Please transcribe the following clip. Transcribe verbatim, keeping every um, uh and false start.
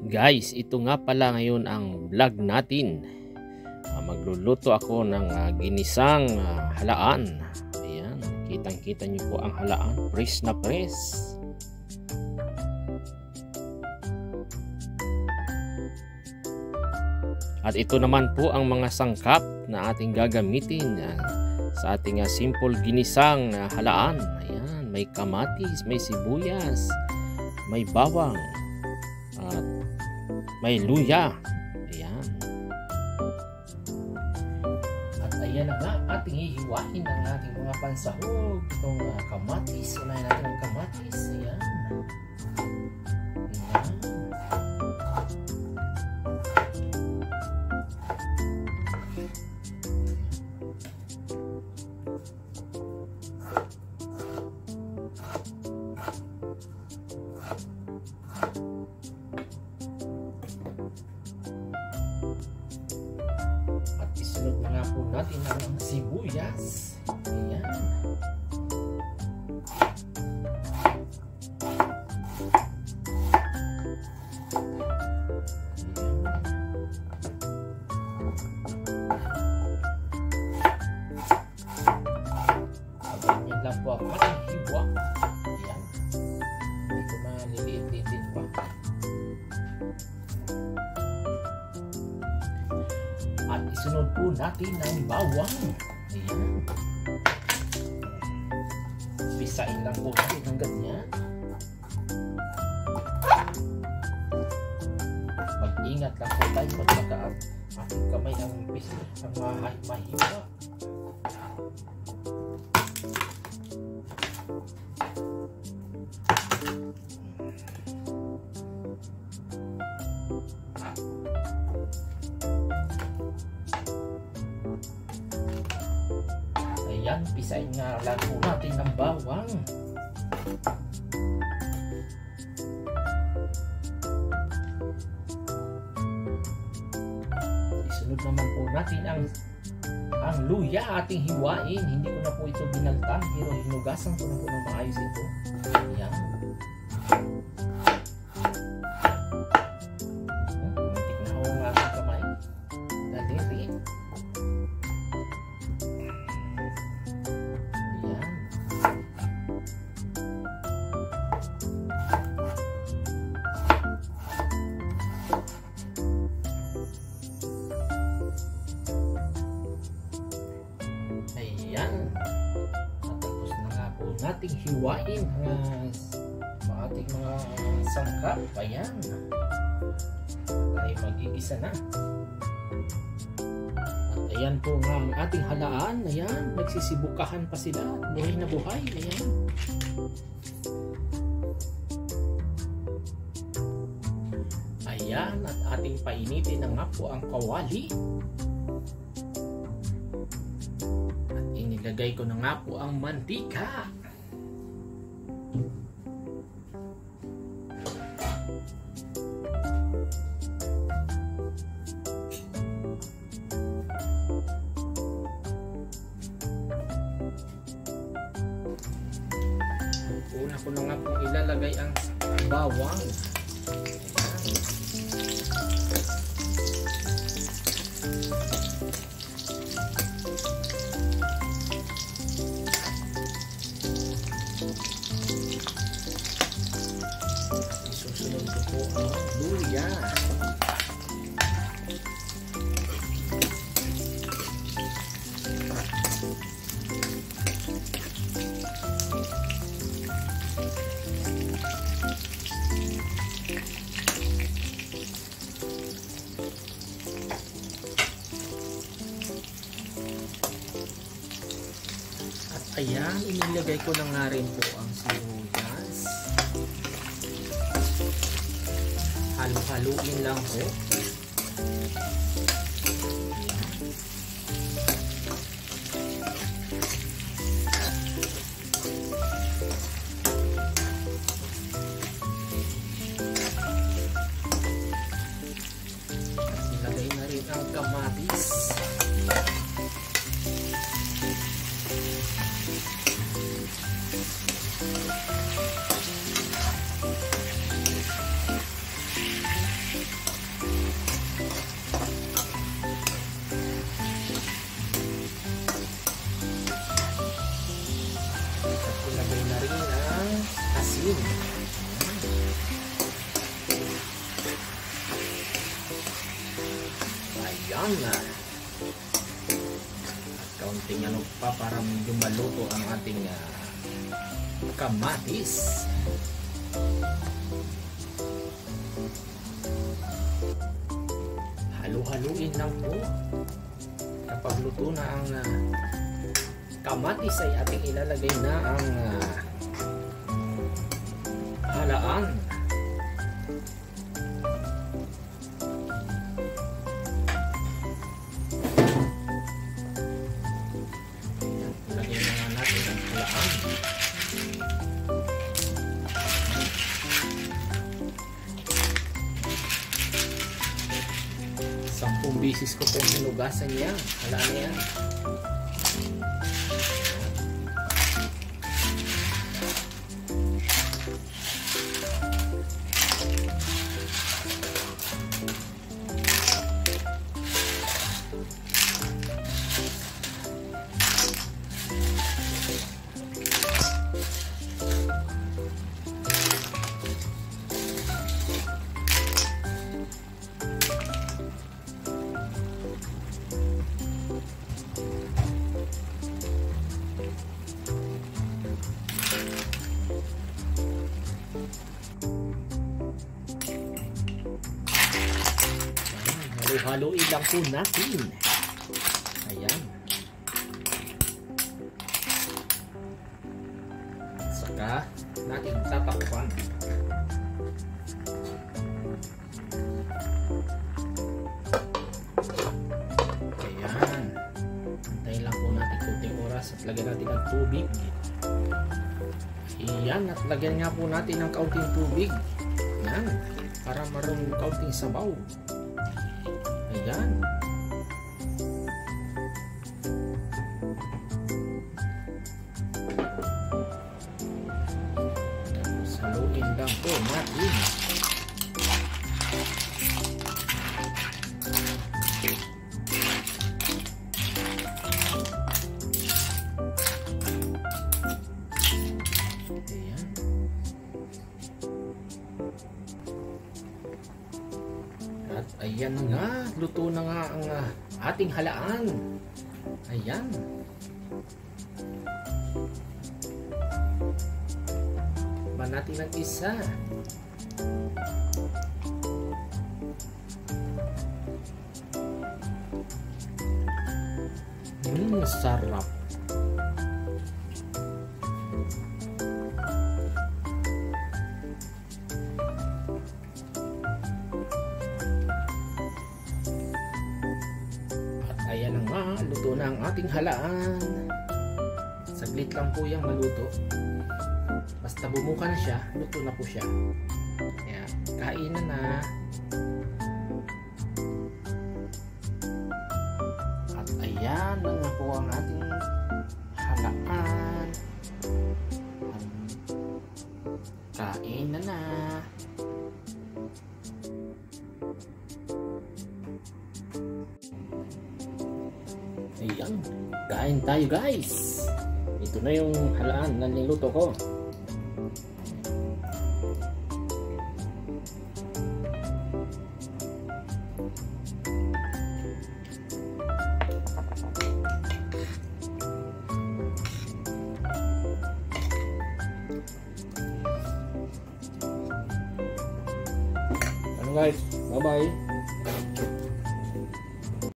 Guys, ito nga pala ngayon ang vlog natin. Uh, magluluto ako ng uh, ginisang uh, halaan. Ayan, kitang-kita niyo po ang halaan, fresh na fresh. At ito naman po ang mga sangkap na ating gagamitin uh, sa ating uh, simple ginisang uh, halaan. Ayan, may kamatis, may sibuyas, may bawang, at may luya. Ayan. At ayan na nga, ating hihiwain ang ating mga pansahog. Itong uh, kamatis. Unahin natin ang kamatis. Ayan. Ayan. At isunod na nga po natin ang sibuyas. Ayan. Ganyan lang po ako ang hiwa. Ayan. Hindi ko maliliit-liit pa. At isunod po natin ang bawang. Ayan. Pisain lang po natin ng ganyan. Mag-ingat lang po tayo pag baka ating kamay ang pisa ang mahay mahiwa. Ayan, pisain nga lang po natin ng bawang. Isunod naman po natin ang ang luya ating hiwain. Hindi ko na po ito binaltan, pero hinugasan ko na po ng maayos ito. Ayan. Muntik na ako ng aking kamay. Dali-dali. Ayan. At tapos na nga po nating hiwain ang uh, ating mga sangkap. Ayan. Tayo mag-iisa na. At ayan po nga ang ating halaan. Ayan. Nagsisibukahan pa sila. Buhay na buhay. Ayan. Ayan. At ating painitin na nga po ang kawali. Ilagay ko na nga po ang mantika. Una ko na nga po ilalagay ang bawang. Susunod ko po ang luya. At ayan, inilagay ko na nga rin po ang sibuyas. Halo-haluin lang po. At ilagay na rin ang kamatis. halaan na. At kaunting ano pa para medyo maluto ang ating uh, kamatis. Halu-haluin lang po. Kapag luto na ang uh, kamatis ay ating ilalagay na ang uh, halaan. Lagyan na natin ang halaan. Sampung bisis ko pong hinugasan niya. Halaan na yan. Haluin lang po natin. Ayan. Saka natin tatakpan. Ayan. Antayin lang po natin kunting oras at lagyan natin ng tubig. Ayan. At lagyan nga po natin ng kaunting tubig. Ayan. Para marunong kaunting sabaw. Ayan. Tapos haluin lang po natin. Ayan. At ayan na nga, luto na nga ang uh, ating halaan. Ayan. Ba natin ang isa. Mmm, sarap. Ayan na nga, luto na ang ating halaan. Saglit lang po yung maluto. Basta bumuka na siya, luto na po siya. Kaya, kain na na. At ayan na nga po ang ating halaan. Kain na na. Ayan, kain tayo guys. Ito na yung halaan na niluto ko. Ano guys, bye bye.